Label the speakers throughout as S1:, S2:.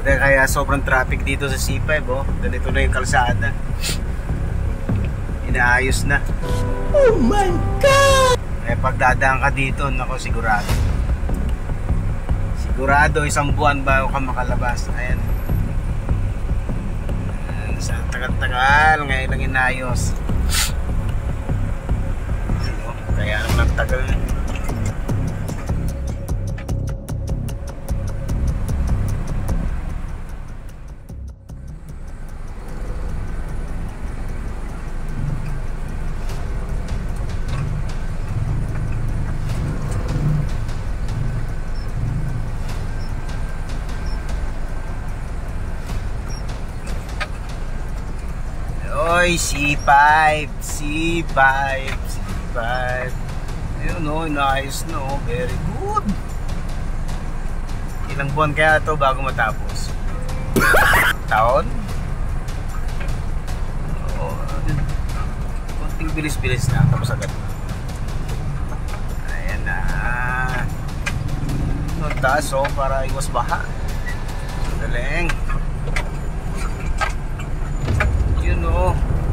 S1: Kaya sobrang traffic dito sa C5, oh. Ganito na yung kalsada. Inaayos na.
S2: Oh my God!
S1: Eh pag dadaan ka dito, nako sigurado. Sigurado isang buwan bago ka makalabas. Ayan. Sa tagal-tagal, ngayon lang inayos. Kaya naman tagal. Oy, C5, C5, C5. Ayun o, inaayos na o. Very good. Ilang buwan kaya ito bago matapos? Taon? Oo. Konting bilis-bilis na. Tapos agad. Ayan na. No, taas o, para iwas baha. Galing. Yun o.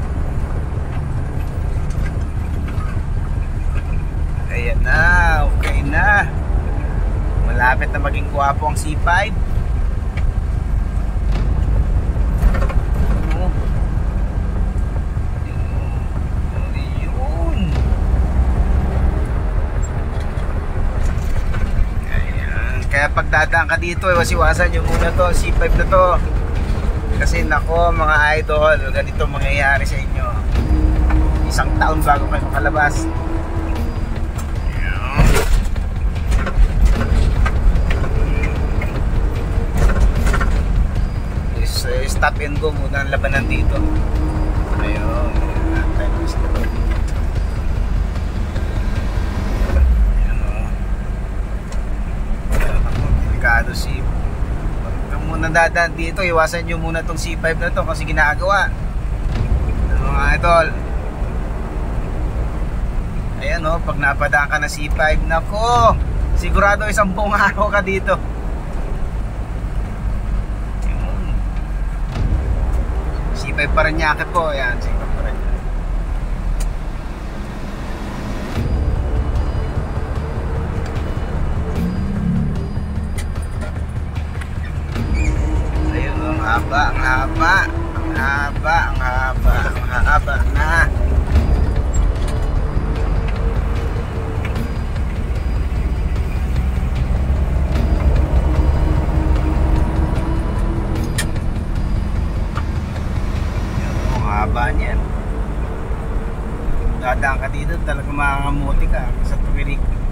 S1: Ayan na, okay na. Malapit na maging guwapo ang C5. Yun. Ayan. Kaya pag dadaan ka dito, iwas-iwasan nyo muna to, C5 na to. Kasi nako mga idol, ganito mangyayari sa inyo. Isang taon bago kayo makalabas. Stop and go muna ang labanan dito. Ayun. Ayan o. Delikado si pag muna dadaan dito, iwasan nyo muna tong C5 na to kasi ginagawa mga idol. Ayan o, pag napadaan ka na C5, nako, sigurado isang buong araw ka dito. C5 pa rin yakit po. Ayan, C5 pa rin. Ayun, ang haba, ang haba. Ang haba, ang haba, ang haba na. Haba niyan. Dadaan ka dito, talaga makakamuti ka sa tuwirik.